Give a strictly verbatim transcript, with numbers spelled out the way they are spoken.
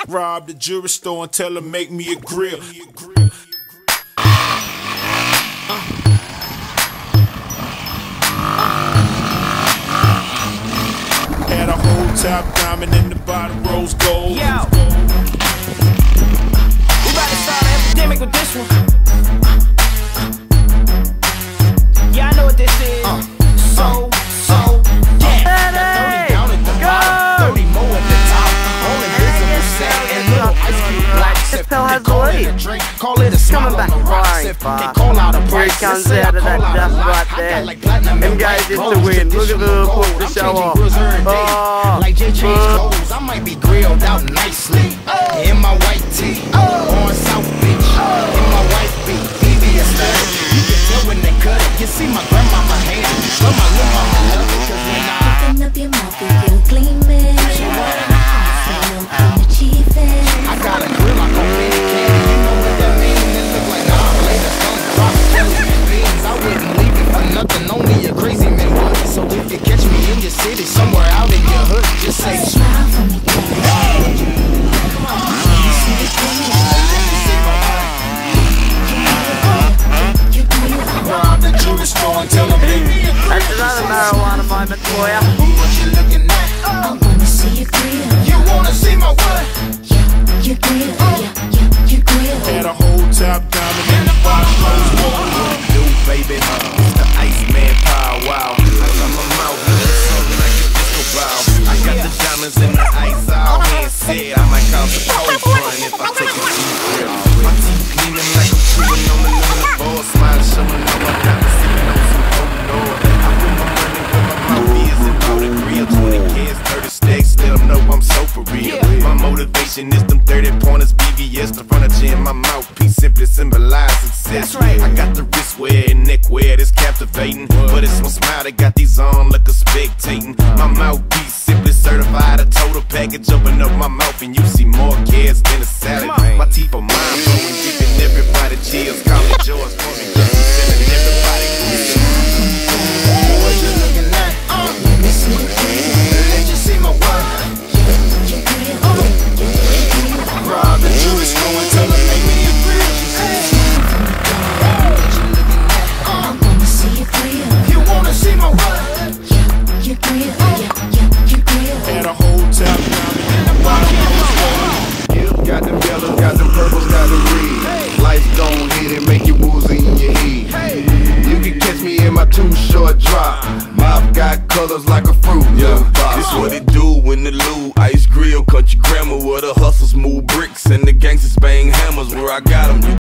Rob the jewelry store and tell her make me a grill. Had a whole top diamond in the bottom rose gold. Yo, we about to start an epidemic with this one. Yeah, I know what this is. Uh, so, so, yeah. Ready, down at the go! bottom, thirty more at the top. All invisible set and little ice cube blocks. Still has the lead. Call it a smile Coming back on the rocks. flying If fast. they call out a Here he price, comes let's say out I of that call out a dust lot. right I there. got like platinum Them and guys white is gold, to win. Look at the traditional pull gold. the I'm show changing off. grills every day. Oh, Like Jay changed oh. clothes, I might be grilled out nicely. In my white tee, on South Beach, in my white beat, B B S thirty. You can tell when they cut it. You see my grandmama hand, but my little mama love it. Cause when I Open up your mouth with your gleaming. I got a grill like a mini candy. You know what that means? It look like nah, later some drop jelly beans. I wouldn't leave it for nothing, only a crazy man would. So if you catch me in your city, somewhere out in your hood, just say Smile for me, Rob the jewelry store and tell her make me a grill. That's another marijuana moment for ya. what you looking at? I wanna see you grill. You wanna see my what? Yeah, you grill. Yeah, yeah, you grill. Had a whole top diamond in the bottom rose gold. New baby, it's the Iceman power. Wow, I got my mouth something like a disco ball. I got the diamonds in the ice all hand said. I might cause a cold front if I take a deep grip. My teeth gleaming like I'm chewing on the lemon ball. Smile showing how I'm not sipping on some old Lord. I put my money where my mouth is and bought a grill. Twenty kids, thirty stacks, let them know I'm so for real. My motivation is them thirty pointers, B V S, the furniture in my mouthpiece simply symbolize success. That's right. I got the wrist wear and neck wear that's captivating, but it's my smile that got these on looking spectating. My mouthpiece simply certified, a total package. Open up my mouth and you see more kids than a salad. My teeth are mind blowing, giving everybody chills. Call me George for me, feeling everybody good. What you looking at? Uh, let me see the grill. Let you see my what? You grill. Rob the jewelry store and tell her make me a grill. What you looking at? I wanna see you grill. You wanna see my what? Yeah, you grill. Yeah, yeah, you grill. Had a whole top diamond in the bottom rose gold. Got them yellows, got them purples, got them red. Lights gon' hit and make you woozy in your head. You can catch me in my too short drop. Mouth got colors like a fruit. Yeah, box. this what it do when the Lou Ice Grill, country grammar where the hustles move bricks and the gangsters bang hammers. Where I got 'em, you